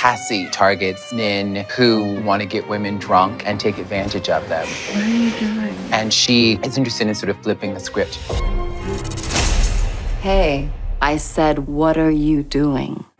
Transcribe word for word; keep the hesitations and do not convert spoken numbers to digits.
Cassie targets men who want to get women drunk and take advantage of them. What are you doing? And she is interested in sort of flipping the script. Hey, I said, what are you doing?